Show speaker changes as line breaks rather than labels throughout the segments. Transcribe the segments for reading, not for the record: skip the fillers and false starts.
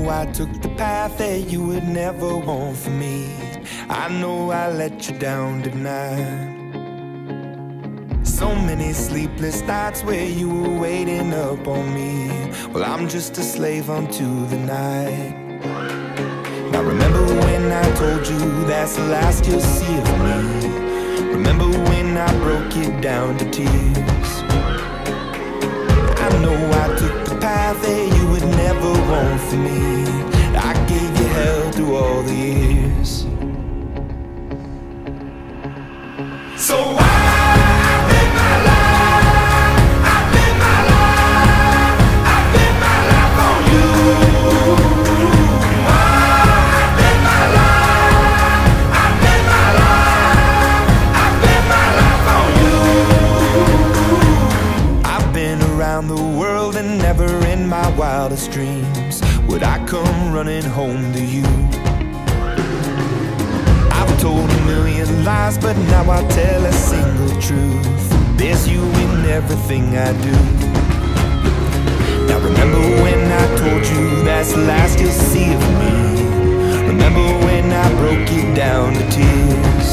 know I took the path that you would never want for me. I know I let you down tonight. So many sleepless nights where you were waiting up on me. Well, I'm just a slave unto the night. Now remember when I told you that's the last you'll see of me. Remember when I broke you down to tears. I know I took the path that you would never want for me. I gave you hell through all the years. So wildest dreams would I come running home to you. I've told a million lies, but now I tell a single truth. There's you in everything I do. Now remember when I told you that's the last you'll see of me. Remember when I broke you down to tears.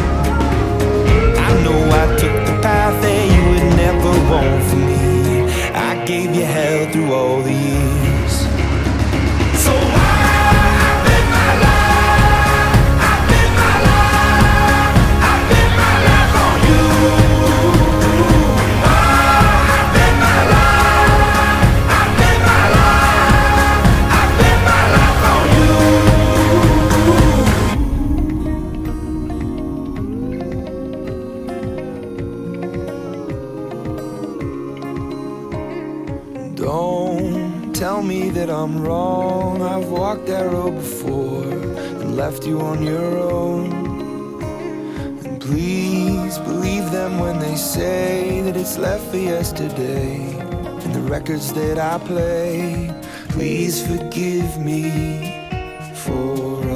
I know I took the path that you would never want for me. I gave you hell through all the years. So I've been my life, I've been my life, I've been my life on you. I've been my life, I've been my life, I've been my life on you. Don't tell me that I'm wrong. I've walked that road before and left you on your own. And please believe them when they say that it's left for yesterday. And the records that I play, please forgive me for